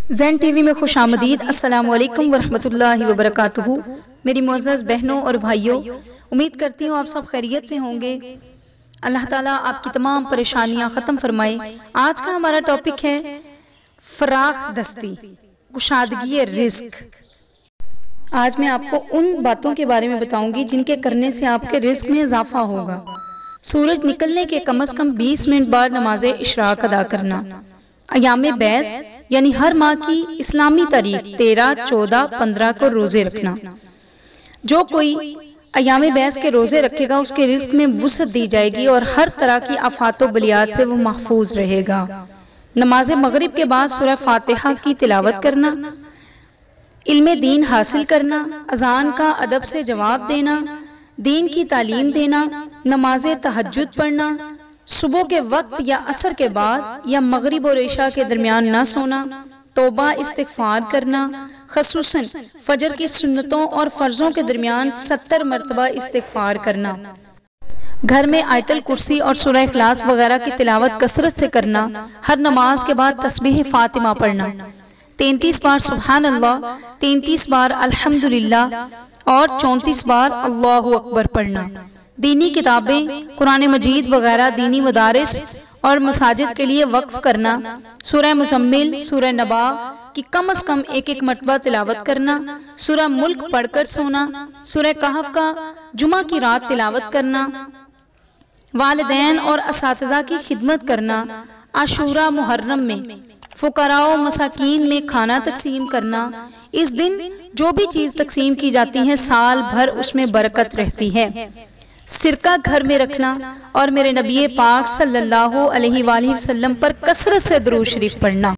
زین T V میں خوش آمدید۔ السلام علیکم ورحمۃ اللہ وبرکاتہ۔ میری معزز بہنوں اور بھائیوں، امید کرتی ہوں آپ سب خیریت سے ہوں گے۔ اللہ تعالیٰ آپ کی تمام پریشانیاں ختم فرمائے۔ آج کا ہمارا ٹاپک ہے فراخ دستی، کشادگی رزق۔ آج میں آپ کو ان باتوں کے بارے میں بتاؤں گی جن کے کرنے سے آپ کے رزق میں اضافہ ہوگا۔ سورج نکلنے کے کم از کم 20 منٹ بعد نماز اشراق ادا کرنا، ایام بیس یعنی ہر ماہ کی اسلامی تاریخ 13، 14، 15 کو روزے رکھنا۔ جو کوئی ایام بیس کے روزے رکھے گا اس کے رزق میں وسعت دی جائے گی اور ہر طرح کی آفات و بلیات سے وہ محفوظ رہے گا۔ نماز مغرب کے بعد سورہ فاتحہ کی تلاوت کرنا، علم دین حاصل کرنا، اذان کا ادب سے جواب دینا، دین کی تعلیم دینا، نماز تہجد پڑھنا، صبح کے وقت یا عصر کے بعد یا مغرب اور عشاء کے درمیان نہ سونا، توبہ استغفار کرنا، خصوصاً فجر کی سنتوں اور فرضوں کے درمیان 70 مرتبہ استغفار کرنا، گھر میں آیت الکرسی اور سورہ اخلاص وغیرہ کی تلاوت کثرت سے کرنا، ہر نماز کے بعد تسبیح فاطمہ پڑھنا، 33 بار سبحان اللہ، 33 بار الحمدللہ اور 34 بار اللہ اکبر پڑھنا، دینی کتابیں قرآن مجید وغیرہ دینی مدارس اور مساجد کے لیے وقف کرنا، سورہ مزمل، سورہ نبا کی کم از کم ایک مرتبہ تلاوت کرنا، سورہ ملک پڑھ کر سونا، سورہ کہف کا جمعہ کی رات تلاوت کرنا، والدین اور اساتذہ کی خدمت کرنا، عاشوراء محرم میں فقراء و مساکین میں کھانا تقسیم کرنا۔ اس دن جو بھی چیز تقسیم کی جاتی ہے سال بھر اس میں برکت رہتی ہے۔ سرکہ گھر میں رکھنا اور میرے نبی پاک صلی اللہ علیہ وآلہ وسلم پر کثرت سے درود شریف پڑھنا۔